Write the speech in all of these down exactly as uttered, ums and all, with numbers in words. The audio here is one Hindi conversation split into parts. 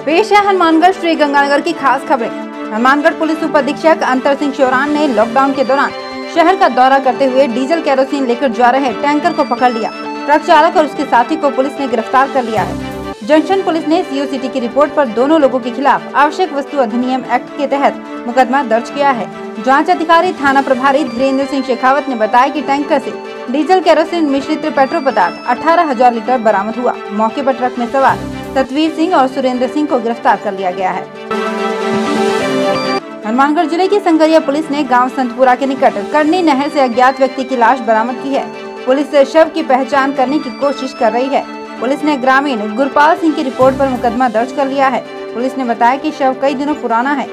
पेश है हनुमानगढ़ श्री गंगानगर की खास खबरें। हनुमानगढ़ पुलिस उप अधीक्षक अंतर सिंह शोरान ने लॉकडाउन के दौरान शहर का दौरा करते हुए डीजल केरोसिन लेकर जा रहे टैंकर को पकड़ लिया। ट्रक चालक और उसके साथी को पुलिस ने गिरफ्तार कर लिया है। जंक्शन पुलिस ने सीओ सिटी की रिपोर्ट पर दोनों लोगों के खिलाफ आवश्यक वस्तु अधिनियम एक्ट के तहत मुकदमा दर्ज किया है। जांच अधिकारी थाना प्रभारी धीरेन्द्र सिंह शेखावत ने बताया कि टैंकर से डीजल केरोसिन मिश्रित पेट्रोल पदार्थ अठारह हजार लीटर बरामद हुआ। मौके पर ट्रक में सवार सतवीर सिंह और सुरेंद्र सिंह को गिरफ्तार कर लिया गया है। हनुमानगढ़ जिले की संगरिया पुलिस ने गांव संतपुरा के निकट करनी नहर से अज्ञात व्यक्ति की लाश बरामद की है। पुलिस शव की पहचान करने की कोशिश कर रही है। पुलिस ने ग्रामीण गुरपाल सिंह की रिपोर्ट पर मुकदमा दर्ज कर लिया है। पुलिस ने बताया कि शव कई दिनों पुराना है।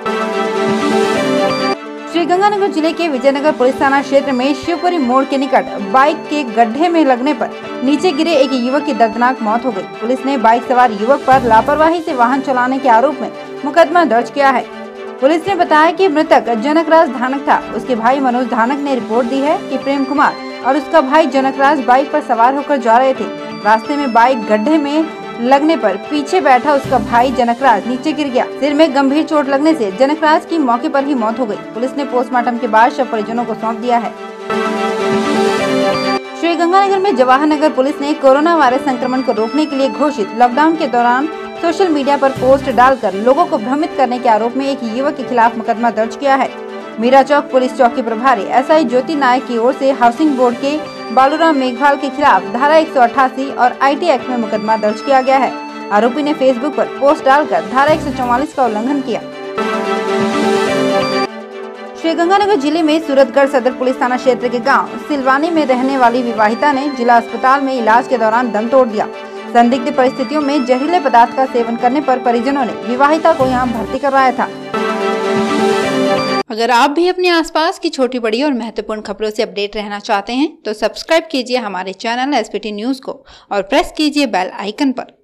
श्रीगंगानगर जिले के विजयनगर पुलिस थाना क्षेत्र में शिवपुरी मोड़ के निकट बाइक के गड्ढे में लगने पर नीचे गिरे एक युवक की दर्दनाक मौत हो गई। पुलिस ने बाइक सवार युवक पर लापरवाही से वाहन चलाने के आरोप में मुकदमा दर्ज किया है। पुलिस ने बताया कि मृतक जनकराज धानक था। उसके भाई मनोज धानक ने रिपोर्ट दी है कि प्रेम कुमार और उसका भाई जनकराज बाइक पर सवार होकर जा रहे थे। रास्ते में बाइक गड्ढे में लगने पर पीछे बैठा उसका भाई जनकराज नीचे गिर गया। सिर में गंभीर चोट लगने से जनकराज की मौके पर ही मौत हो गई। पुलिस ने पोस्टमार्टम के बाद शव परिजनों को सौंप दिया है। श्रीगंगानगर में जवाहर नगर पुलिस ने कोरोना वायरस संक्रमण को रोकने के लिए घोषित लॉकडाउन के दौरान सोशल मीडिया पर पोस्ट डालकर लोगों को भ्रमित करने के आरोप में एक युवक के खिलाफ मुकदमा दर्ज किया है। मीरा चौक पुलिस चौकी प्रभारी एसआई ज्योति नायक की ओर से हाउसिंग बोर्ड के बालूराम मेघवाल के खिलाफ धारा एक सौ अठासी और आईटी एक्ट में मुकदमा दर्ज किया गया है। आरोपी ने फेसबुक पर पोस्ट डालकर धारा एक सौ चौवालीस का उल्लंघन किया। श्रीगंगानगर जिले में सूरतगढ़ सदर पुलिस थाना क्षेत्र के गांव सिलवानी में रहने वाली विवाहिता ने जिला अस्पताल में इलाज के दौरान दम तोड़ दिया। संदिग्ध परिस्थितियों में जहरीले पदार्थ का सेवन करने पर परिजनों ने विवाहिता को यहां भर्ती करवाया था। अगर आप भी अपने आसपास की छोटी बड़ी और महत्वपूर्ण खबरों से अपडेट रहना चाहते हैं तो सब्सक्राइब कीजिए हमारे चैनल एसपीटी न्यूज को और प्रेस कीजिए बेल आइकन पर।